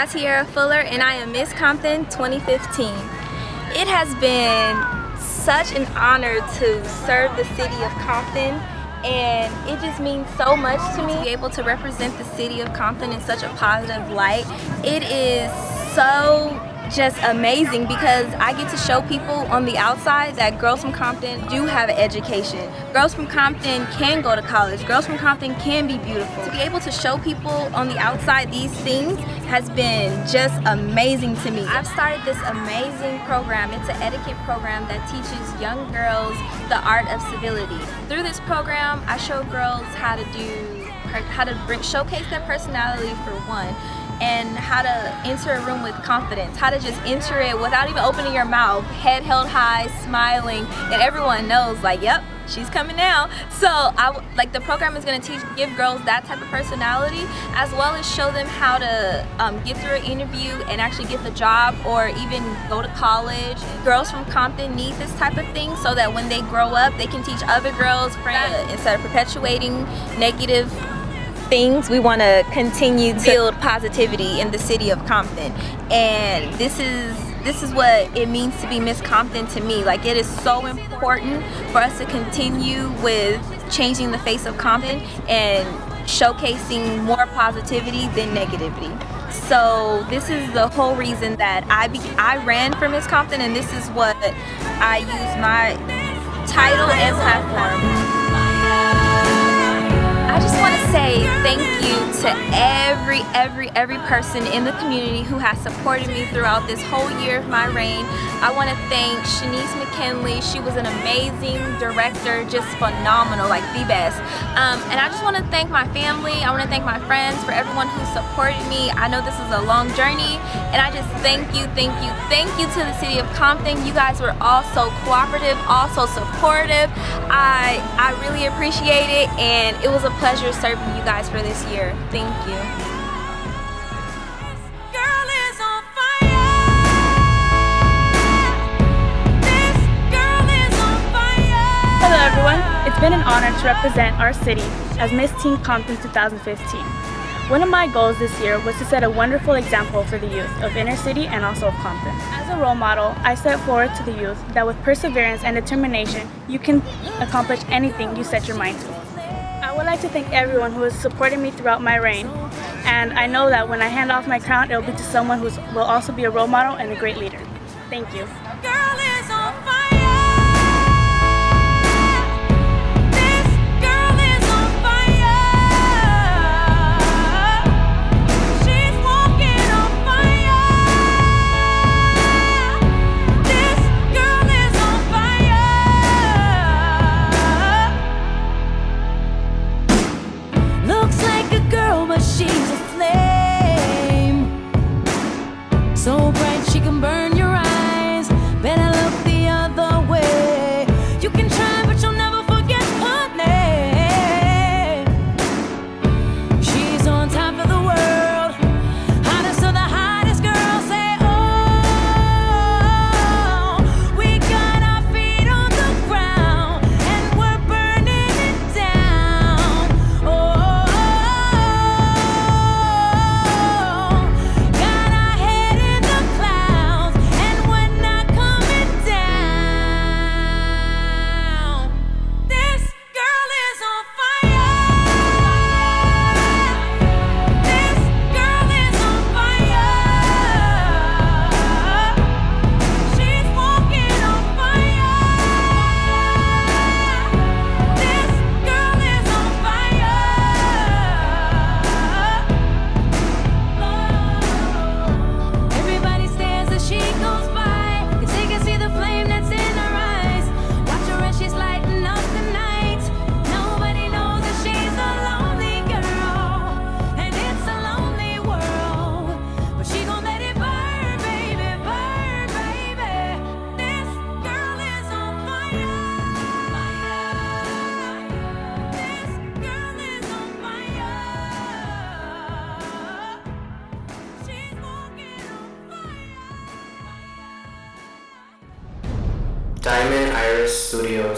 Tatiera Fuller, and I am Miss Compton 2015. It has been such an honor to serve the city of Compton, and it just means so much to me to be able to represent the city of Compton in such a positive light. It is so just amazing because I get to show people on the outside that girls from Compton do have an education. Girls from Compton can go to college. Girls from Compton can be beautiful. To be able to show people on the outside these things has been just amazing to me. I've started this amazing program. It's an etiquette program that teaches young girls the art of civility. Through this program, I show girls how to showcase their personality for one, and how to enter a room with confidence, how to just enter it without even opening your mouth, head held high, smiling, and everyone knows, like, yep, she's coming now. So the program is going to give girls that type of personality, as well as show them how to get through an interview and actually get the job or even go to college. Girls from Compton need this type of thing so that when they grow up, they can teach other girls, friends, instead of perpetuating negative things. We want to continue to build positivity in the city of Compton, and this is what it means to be Miss Compton to me. Like, it is so important for us to continue with changing the face of Compton and showcasing more positivity than negativity. So this is the whole reason that I ran for Miss Compton, and this is what I use my title and platform. I just want to say thank you to every person in the community who has supported me throughout this whole year of my reign. I want to thank Shanice McKinley. She was an amazing director, just phenomenal, like the best. And I just want to thank my family. I want to thank my friends, for everyone who supported me. I know this is a long journey, and I just thank you to the city of Compton. You guys were all so cooperative, also supportive. I really appreciate it, and it was a pleasure serving you guys for this year. Thank you. Hello everyone, it's been an honor to represent our city as Miss Teen Compton 2015. One of my goals this year was to set a wonderful example for the youth of inner city and also of Compton. As a role model, I set forward to the youth that with perseverance and determination, you can accomplish anything you set your mind to. I would like to thank everyone who has supported me throughout my reign, and I know that when I hand off my crown, it will be to someone who will also be a role model and a great leader. Thank you. So bright she can burn your eyes. Better look the other way. You can try, but you'll never forget her name. She's on top of the world, hottest of the hottest girls. Say, oh, we got our feet on the ground and we're burning it down. Oh, got our head in the clouds and we're not coming down. This girl is on fire. This girl is on fire. She's walking on fire. This girl is on fire. Everybody stares as she goes by, 'cause they can see the flame that's in her eyes. Watch her as she's lighting up the night. Nobody knows that she's a lonely girl, and it's a lonely world. But she gon' let it burn, baby, burn, baby. This girl is on fire. This girl is on fire. She's walking on fire. Diamond Iris Studios.